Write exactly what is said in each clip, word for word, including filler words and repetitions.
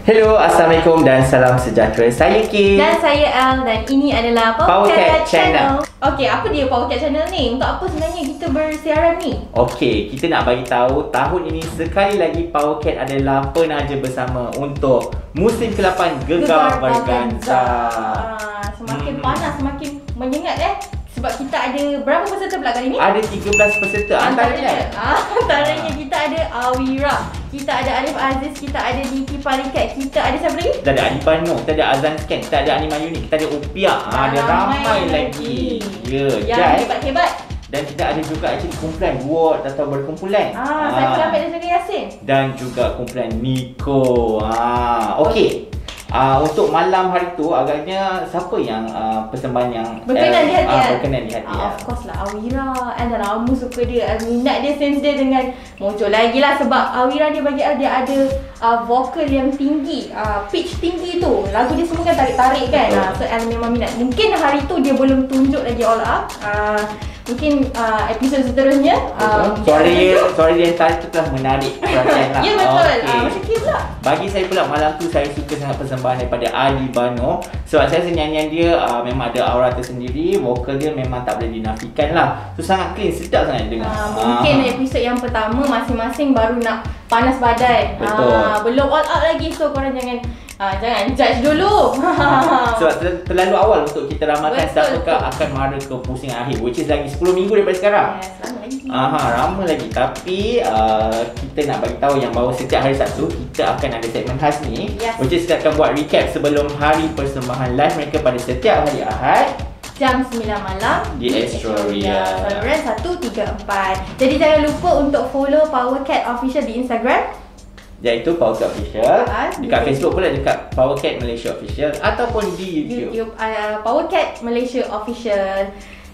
Hello, Assalamualaikum dan salam sejahtera. Saya Kim dan saya Al dan ini adalah Powercat Powercat Channel. Channel. Okey, apa dia Powercat Channel ni? Untuk apa sebenarnya kita bersiaran ni? Okey, kita nak bagi tahu tahun ini sekali lagi Powercat adalah penaja bersama untuk musim ke lapan Gegar Berganza. Ah, semakin hmm. panas, semakin menyengat eh. Sebab kita ada berapa peserta pula kali ni? Ada tiga belas peserta antaranya. Ah, antaranya kita ada Awira, kita ada Arif Aziz, kita ada Diki Palikat, kita ada siapa lagi? Kita ada Adifan Noh, kita ada Azan Scan, kita ada Anima Unik, kita ada Upia. Ah, ada ramai, ramai lagi. Ya, yang dan hebat-hebat. Dan kita ada juga actually kumpulan Ward atau berkumpulan. Ah, Saiful Ahmed dan juga Yasin. Dan juga kumpulan Nico. Ah, okey. Uh, untuk malam hari tu agaknya siapa yang uh, persembahan yang berkenan uh, di hati uh, berkenan di hati uh, of course lah Awira. And dah lama suka dia, minat dia, sense dia dengan muncul lagi lah. Sebab Awira dia bagi dia ada uh, vokal yang tinggi, uh, pitch tinggi tu. Lagu dia semua kan tarik-tarik kan. uh, So El memang minat. Mungkin hari tu dia belum tunjuk lagi all up. uh, Mungkin uh, episod seterusnya uh, suara dia, suara dia yang tarik tu telah menarik perhatian lah. Ya betul, okay. uh, macam Kim pula. Bagi saya pula malam tu saya suka sangat persembahan daripada Ali Bano. Sebab saya rasa nyanyian dia uh, memang ada aura tersendiri. Vokal dia memang tak boleh dinafikan lah. So sangat clean, sedap sangat dengar. uh, Mungkin uh. episod yang pertama masing-masing baru nak panas badan. Betul. uh, Belum all out lagi. So korang jangan uh, jangan judge dulu. Sebab ter terlalu awal untuk kita ramalkan siapakah akan mara ke pusingan akhir, which is lagi sepuluh minggu daripada sekarang. Yes, lama lagi. Aha, lama lagi. Tapi uh, kita nak bagi tahu yang bahawa setiap hari Sabtu kita akan ada segmen khas ni, yes. Which is kita akan buat recap sebelum hari persembahan live mereka pada setiap hari Ahad jam sembilan malam di Astroria. Saluran seratus tiga puluh empat. Jadi jangan lupa untuk follow Powercat Official di Instagram, iaitu Powercat Official. uh, Dekat di Facebook pula dekat Powercat Malaysia Official ataupun di YouTube, YouTube uh, Powercat Malaysia Official.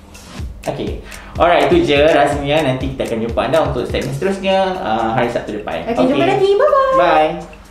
Okay, alright, itu je rasanya. Nanti kita akan jumpa anda untuk segmen seterusnya uh, hari Sabtu depan. Okay, okay, jumpa lagi. Bye-bye. Bye.